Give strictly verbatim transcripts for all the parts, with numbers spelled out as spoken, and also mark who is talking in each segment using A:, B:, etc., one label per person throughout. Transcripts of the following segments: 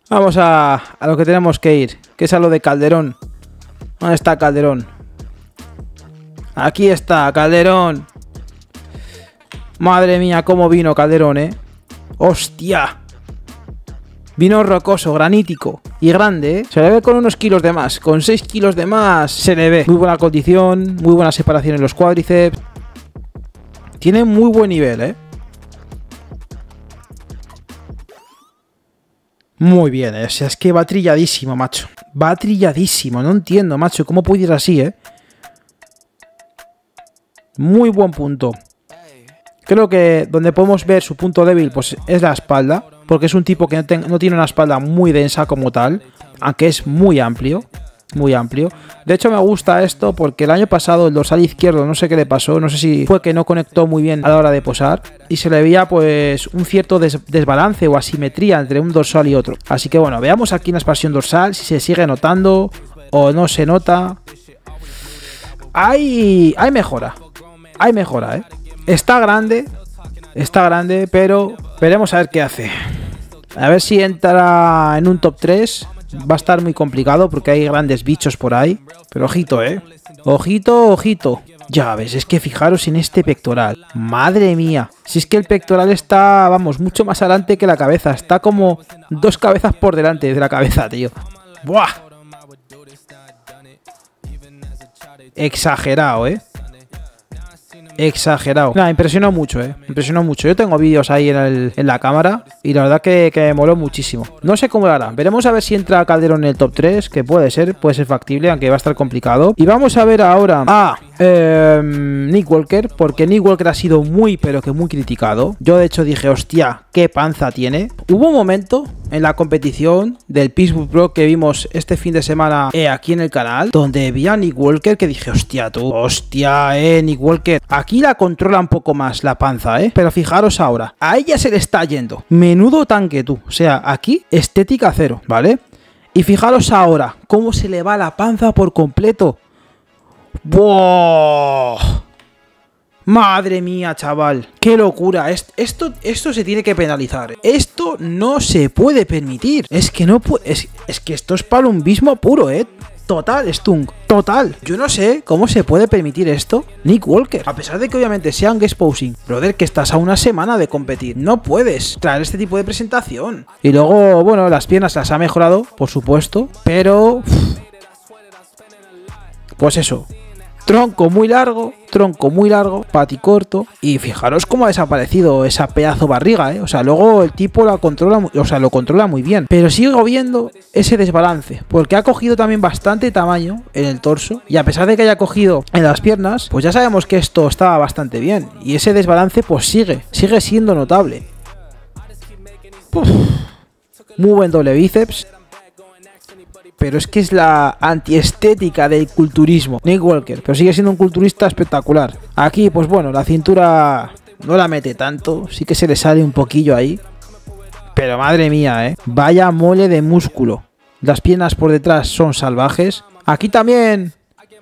A: Vamos a, a lo que tenemos que ir, que es a lo de Calderón. ¿Dónde está Calderón? Aquí está Calderón. Madre mía, cómo vino Calderón, eh. ¡Hostia! Vino rocoso, granítico y grande, ¿eh? Se le ve con unos kilos de más. Con seis kilos de más se le ve. Muy buena condición, muy buena separación en los cuádriceps. Tiene muy buen nivel, ¿eh? Muy bien, ¿eh? O sea, es que va trilladísimo, macho. Va trilladísimo, no entiendo, macho. ¿Cómo puede ir así, eh? Muy buen punto. Creo que donde podemos ver su punto débil pues es la espalda, porque es un tipo que no, ten, no tiene una espalda muy densa como tal, aunque es muy amplio, muy amplio. De hecho me gusta esto porque el año pasado el dorsal izquierdo no sé qué le pasó, no sé si fue que no conectó muy bien a la hora de posar y se le veía pues un cierto des desbalance o asimetría entre un dorsal y otro. Así que bueno, veamos aquí en la expansión dorsal si se sigue notando o no se nota. Hay, hay mejora, hay mejora, eh. Está grande, está grande, pero veremos a ver qué hace. A ver si entra en un top tres. Va a estar muy complicado porque hay grandes bichos por ahí. Pero ojito, eh. Ojito, ojito. Ya ves, es que fijaros en este pectoral. Madre mía. Si es que el pectoral está, vamos, mucho más adelante que la cabeza. Está como dos cabezas por delante de la cabeza, tío. ¡Buah! Exagerado, eh. Exagerado. Nah, impresionó mucho, eh. Impresionó mucho. Yo tengo vídeos ahí en, el, en la cámara y la verdad que, que me moló muchísimo. No sé cómo lo hará. Veremos a ver si entra Calderón en el top tres, que puede ser, puede ser factible, aunque va a estar complicado. Y vamos a ver ahora a eh, Nick Walker, porque Nick Walker ha sido muy, pero que muy criticado. Yo de hecho dije, hostia, qué panza tiene. Hubo un momento en la competición del Pittsburgh Pro que vimos este fin de semana eh, aquí en el canal, donde vi a Nick Walker que dije, hostia tú, hostia, eh, Nick Walker. Aquí la controla un poco más la panza, eh. Pero fijaros ahora, a ella se le está yendo. Menudo tanque tú. O sea, aquí estética cero, ¿vale? Y fijaros ahora, cómo se le va la panza por completo. ¡Buah! Madre mía, chaval. ¡Qué locura! Esto, esto se tiene que penalizar. Esto no se puede permitir. Es que no puede... Es, es que esto es palumbismo puro, ¿eh? Total, Stunk. Total. Yo no sé cómo se puede permitir esto. Nick Walker. A pesar de que obviamente sea un guest posing. Brother, que estás a una semana de competir. No puedes traer este tipo de presentación. Y luego, bueno, las piernas las ha mejorado, por supuesto. Pero... Uf, pues eso. Tronco muy largo, tronco muy largo, pati corto. Y fijaros cómo ha desaparecido esa pedazo barriga, ¿eh? O sea, luego el tipo la controla, o sea, lo controla muy bien. Pero sigo viendo ese desbalance, porque ha cogido también bastante tamaño en el torso. Y a pesar de que haya cogido en las piernas, pues ya sabemos que esto estaba bastante bien. Y ese desbalance pues sigue, sigue siendo notable. Uf, muy buen doble bíceps. Pero es que es la antiestética del culturismo. Nick Walker, pero sigue siendo un culturista espectacular. Aquí, pues bueno, la cintura no la mete tanto. Sí que se le sale un poquillo ahí. Pero madre mía, ¿eh? Vaya mole de músculo. Las piernas por detrás son salvajes. Aquí también...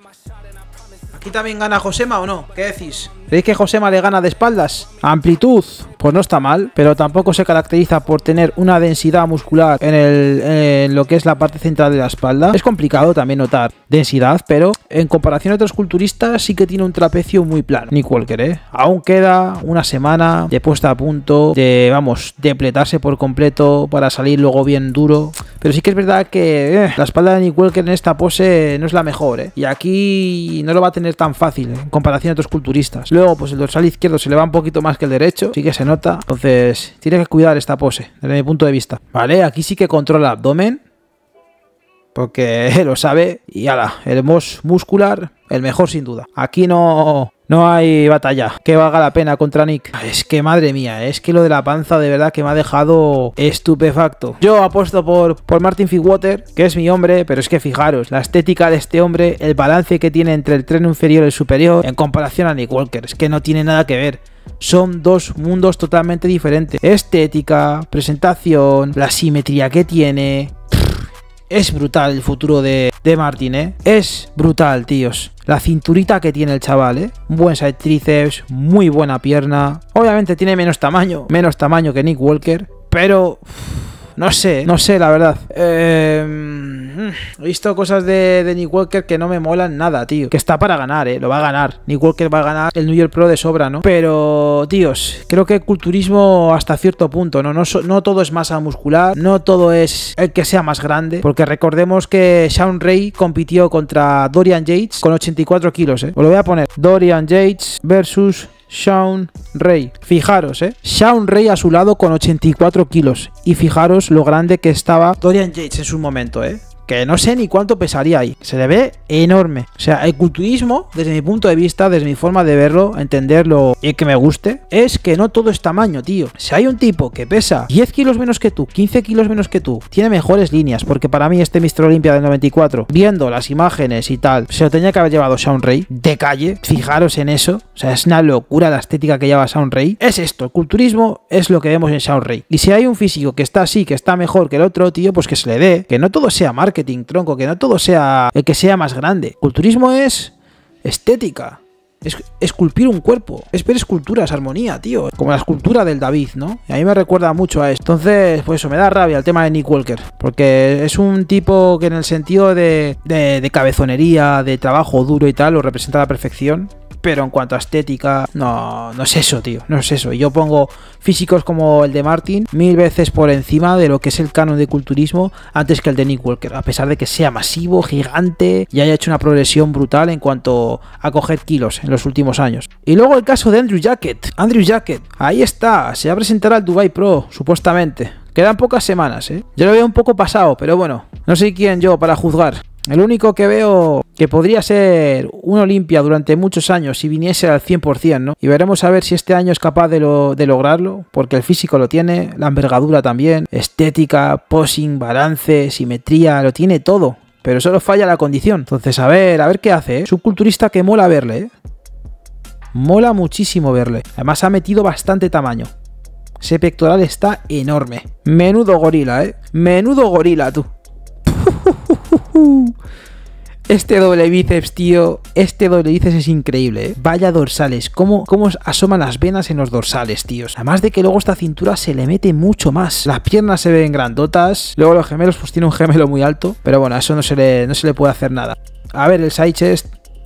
A: ¿Aquí también gana Josema o no? ¿Qué decís? ¿Creéis que Josema le gana de espaldas? Amplitud, pues no está mal, pero tampoco se caracteriza por tener una densidad muscular en, el, en lo que es la parte central de la espalda. Es complicado también notar densidad, pero en comparación a otros culturistas sí que tiene un trapecio muy plano. Nick Walker, ¿eh? Aún queda una semana de puesta a punto, de, vamos, de pletarse por completo para salir luego bien duro. Pero sí que es verdad que eh, la espalda de Nick Walker en esta pose no es la mejor, ¿eh? Y aquí no lo va a tener tan fácil, ¿eh? En comparación a otros culturistas. Luego, pues el dorsal izquierdo se le va un poquito más que el derecho, sí que se nota. Entonces, tiene que cuidar esta pose, desde mi punto de vista. Vale, aquí sí que controla el abdomen, porque lo sabe. Y ala, el mos muscular, el mejor sin duda. Aquí no... No hay batalla que valga la pena contra Nick. Es que madre mía, es que lo de la panza de verdad que me ha dejado estupefacto. Yo apuesto por, por Martin Fitzwater, que es mi hombre, pero es que fijaros, la estética de este hombre, el balance que tiene entre el tren inferior y el superior, en comparación a Nick Walker, es que no tiene nada que ver. Son dos mundos totalmente diferentes. Estética, presentación, la simetría que tiene... Es brutal el futuro de, de Martin, ¿eh? Es brutal, tíos. La cinturita que tiene el chaval, ¿eh? Un buen side tríceps, muy buena pierna. Obviamente tiene menos tamaño, menos tamaño que Nick Walker, pero... Uff, No sé, no sé, la verdad. Eh, he visto cosas de, de Nick Walker que no me molan nada, tío. Que está para ganar, eh. Lo va a ganar. Nick Walker va a ganar el New York Pro de sobra, ¿no? Pero, tíos, creo que el culturismo hasta cierto punto, ¿no? No, so, no todo es masa muscular, no todo es el que sea más grande. Porque recordemos que Shawn Ray compitió contra Dorian Yates con ochenta y cuatro kilos, eh. Os lo voy a poner. Dorian Yates versus Shawn Ray. Fijaros, eh. Shawn Ray a su lado con ochenta y cuatro kilos. Y fijaros lo grande que estaba Dorian Yates en su momento, eh. Que no sé ni cuánto pesaría ahí. Se le ve enorme. O sea, el culturismo, desde mi punto de vista, desde mi forma de verlo, entenderlo y que me guste, es que no todo es tamaño, tío. Si hay un tipo que pesa diez kilos menos que tú, quince kilos menos que tú, tiene mejores líneas, porque para mí este míster Olympia del noventa y cuatro, viendo las imágenes y tal, se lo tenía que haber llevado Shawn Ray de calle. Fijaros en eso. O sea, es una locura la estética que lleva Shawn Ray. Es esto, el culturismo es lo que vemos en Shawn Ray. Y si hay un físico que está así, que está mejor que el otro, tío, pues que se le dé. Que no todo sea marketing, tronco, que no todo sea el que sea más grande. Culturismo es estética, es esculpir un cuerpo, es ver esculturas, armonía, tío, como la escultura del David, ¿no? Y a mí me recuerda mucho a esto. Entonces, pues eso, me da rabia el tema de Nick Walker, porque es un tipo que en el sentido de, de, de cabezonería, de trabajo duro y tal, lo representa a la perfección. Pero en cuanto a estética, no, no es eso, tío, no es eso. Yo pongo físicos como el de Martin mil veces por encima de lo que es el canon de culturismo antes que el de Nick Walker, a pesar de que sea masivo, gigante y haya hecho una progresión brutal en cuanto a coger kilos en los últimos años. Y luego el caso de Andrew Jackett. Andrew Jackett, ahí está, se va a presentar al Dubai Pro, supuestamente. Quedan pocas semanas, ¿eh? Yo lo veo un poco pasado, pero bueno, no sé quién yo para juzgar. El único que veo que podría ser un Olympia durante muchos años si viniese al cien por cien, ¿no? Y veremos a ver si este año es capaz de, lo, de lograrlo, porque el físico lo tiene, la envergadura también, estética, posing, balance, simetría, lo tiene todo, pero solo falla la condición. Entonces, a ver, a ver qué hace, ¿eh? Es un culturista que mola verle, ¿eh? Mola muchísimo verle. Además ha metido bastante tamaño. Ese pectoral está enorme. Menudo gorila, ¿eh? Menudo gorila, tú. Este doble bíceps, tío. Este doble bíceps es increíble, ¿eh? Vaya dorsales. Cómo, cómo asoman las venas en los dorsales, tíos. Además de que luego esta cintura se le mete mucho más. Las piernas se ven grandotas. Luego los gemelos, pues tiene un gemelo muy alto. Pero bueno, a eso no se le, no se le puede hacer nada. A ver, el side chest.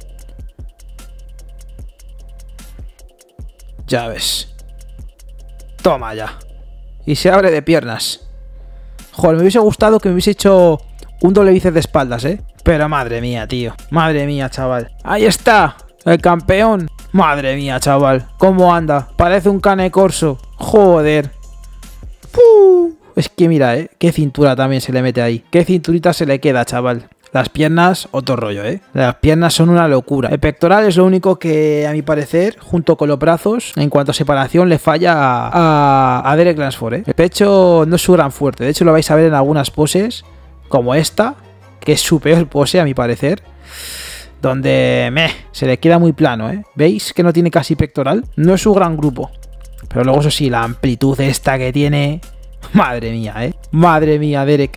A: Ya ves. Toma ya. Y se abre de piernas. Joder, me hubiese gustado que me hubiese hecho un doble bíceps de espaldas, ¿eh? Pero madre mía, tío. Madre mía, chaval. Ahí está. El campeón. Madre mía, chaval. ¿Cómo anda? Parece un cane corso. Joder. ¡Puh! Es que mira, ¿eh? Qué cintura también se le mete ahí. Qué cinturita se le queda, chaval. Las piernas, otro rollo, ¿eh? Las piernas son una locura. El pectoral es lo único que, a mi parecer, junto con los brazos, en cuanto a separación, le falla a, a, a Derek Lansford, ¿eh? El pecho no es su gran fuerte. De hecho, lo vais a ver en algunas poses, como esta, que es su peor pose, a mi parecer, donde, meh, se le queda muy plano, ¿eh? ¿Veis que no tiene casi pectoral? No es su gran grupo. Pero luego, eso sí, la amplitud esta que tiene... Madre mía, ¿eh? Madre mía, Derek.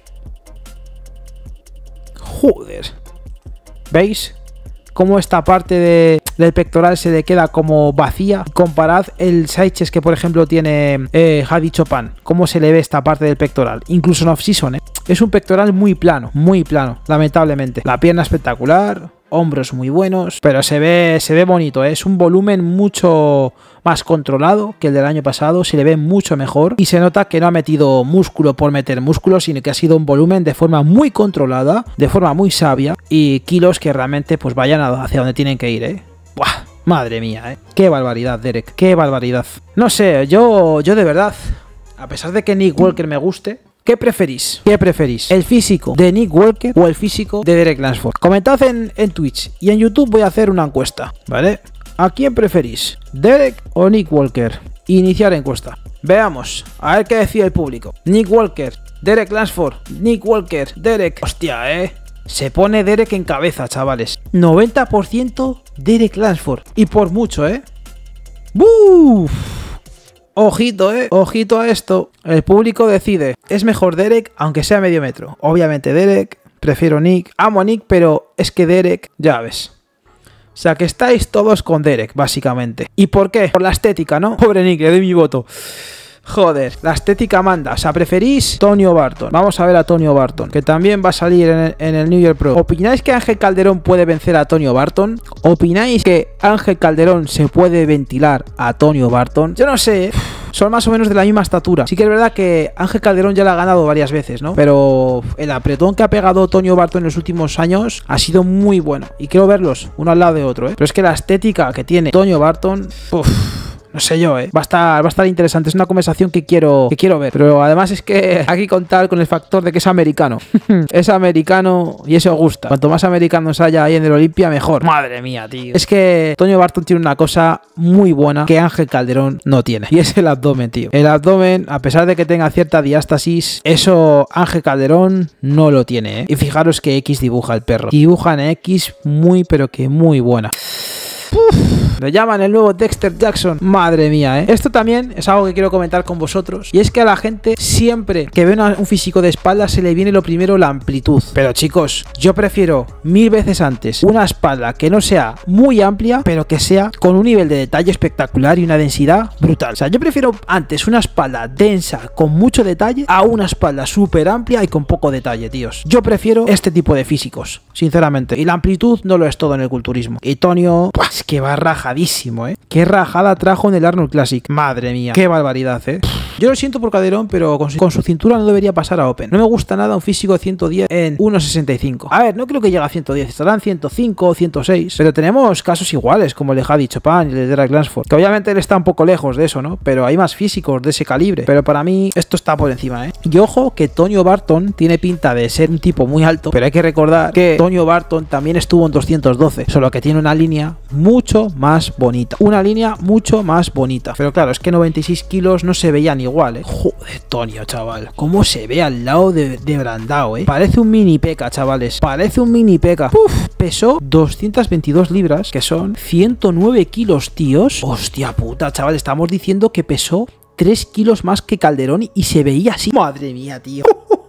A: Joder. ¿Veis? Cómo esta parte de, del pectoral se le queda como vacía. Comparad el side chest que por ejemplo tiene eh, Hadi Chopin. Cómo se le ve esta parte del pectoral. Incluso en off-season, ¿eh? Es un pectoral muy plano. Muy plano, lamentablemente. La pierna espectacular. Hombros muy buenos. Pero se ve, se ve bonito, ¿eh? Es un volumen mucho más controlado que el del año pasado. Se le ve mucho mejor. Y se nota que no ha metido músculo por meter músculo, sino que ha sido un volumen de forma muy controlada, de forma muy sabia. Y kilos que realmente pues vayan hacia donde tienen que ir, ¿eh? ¡Buah! Madre mía, ¿eh? ¡Qué barbaridad, Derek! ¡Qué barbaridad! No sé, yo, yo de verdad, a pesar de que Nick Walker me guste, ¿qué preferís? ¿Qué preferís? ¿El físico de Nick Walker o el físico de Derek Lansford? Comentad en, en Twitch y en YouTube voy a hacer una encuesta, ¿vale? ¿A quién preferís? ¿Derek o Nick Walker? Iniciar encuesta. Veamos, a ver qué decide el público. Nick Walker, Derek Lansford, Nick Walker, Derek... Hostia, ¿eh? Se pone Derek en cabeza, chavales. noventa por ciento Derek Lansford. Y por mucho, ¿eh? ¡Buf! Ojito, eh. Ojito a esto. El público decide. Es mejor Derek, aunque sea medio metro. Obviamente Derek. Prefiero Nick. Amo a Nick, pero es que Derek, ya ves. O sea, que estáis todos con Derek, básicamente. ¿Y por qué? Por la estética, ¿no? Pobre Nick, le doy mi voto. Joder, la estética manda. O sea, preferís Tony Barton. Vamos a ver a Tony Barton, que también va a salir en el, en el New Year Pro. ¿Opináis que Ángel Calderón puede vencer a Tony Barton? ¿Opináis que Ángel Calderón se puede ventilar a Tony Barton? Yo no sé, son más o menos de la misma estatura. Sí que es verdad que Ángel Calderón ya la ha ganado varias veces, ¿no? Pero el apretón que ha pegado Tony Barton en los últimos años ha sido muy bueno. Y quiero verlos uno al lado de otro, ¿eh? Pero es que la estética que tiene Tony Barton, uff, no sé yo, eh. Va a estar, va a estar interesante. Es una conversación que quiero, que quiero ver. Pero además es que hay que contar con el factor de que es americano. Es americano y eso gusta. Cuanto más americanos haya ahí en el Olimpia, mejor. Madre mía, tío. Es que Tony Barton tiene una cosa muy buena que Ángel Calderón no tiene. Y es el abdomen, tío. El abdomen, a pesar de que tenga cierta diástasis, eso Ángel Calderón no lo tiene, eh. Y fijaros que X dibuja el perro. Dibuja en X muy, pero que muy buena. Uf, lo llaman el nuevo Dexter Jackson. Madre mía, ¿eh? Esto también es algo que quiero comentar con vosotros. Y es que a la gente siempre que ve una, un físico de espalda se le viene lo primero la amplitud. Pero chicos, yo prefiero mil veces antes una espalda que no sea muy amplia, pero que sea con un nivel de detalle espectacular y una densidad brutal. O sea, yo prefiero antes una espalda densa con mucho detalle a una espalda súper amplia y con poco detalle, tíos. Yo prefiero este tipo de físicos, sinceramente. Y la amplitud no lo es todo en el culturismo. Y Tonio, pues que va rajadísimo, ¿eh? Qué rajada trajo en el Arnold Classic. Madre mía, qué barbaridad, ¿eh? Yo lo siento por Calderón, pero con su, con su cintura no debería pasar a Open. No me gusta nada un físico de ciento diez en uno sesenta y cinco. A ver, no creo que llegue a ciento diez, estará en ciento cinco o ciento seis. Pero tenemos casos iguales, como el de Hadi Chopin y el de Derek Lansford. Que obviamente él está un poco lejos de eso, ¿no? Pero hay más físicos de ese calibre. Pero para mí, esto está por encima, ¿eh? Y ojo que Tony Barton tiene pinta de ser un tipo muy alto. Pero hay que recordar que Tony Barton también estuvo en doscientos doce. Solo que tiene una línea mucho más bonita. Una línea mucho más bonita. Pero claro, es que noventa y seis kilos no se veían igual, ¿eh? Joder, Tonio, chaval. Cómo se ve al lado de, de Brandao, ¿eh? Parece un mini peca, chavales. Parece un mini peca. Uf, pesó doscientas veintidós libras, que son ciento nueve kilos, tíos. Hostia puta, chaval. Estamos diciendo que pesó tres kilos más que Calderón y se veía así. Madre mía, tío.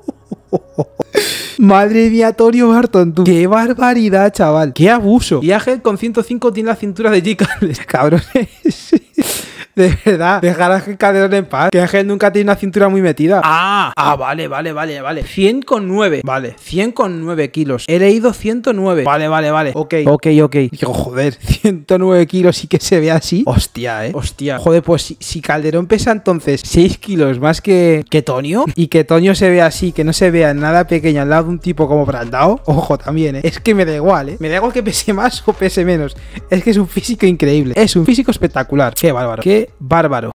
A: Madre mía, Tonio Barton, tú. Qué barbaridad, chaval. Qué abuso. Y Ángel con ciento cinco tiene la cintura de G. Carles. Cabrones. De verdad, dejar a Ángel Calderón en paz. Que Ángel nunca tiene una cintura muy metida. Ah, ah, vale, vale, vale, vale. cien con nueve. Vale, cien con nueve kilos. He leído ciento nueve. Vale, vale, vale. Ok, ok, ok. Digo, joder, ciento nueve kilos y que se ve así. Hostia, eh. Hostia. Joder, pues si, si Calderón pesa entonces seis kilos más que, que Tonio, y que Tonio se vea así, que no se vea nada pequeño al lado de un tipo como Brandao, ojo también, eh. Es que me da igual, eh. Me da igual que pese más o pese menos. Es que es un físico increíble. Es un físico espectacular. Qué bárbaro. Qué bárbaro.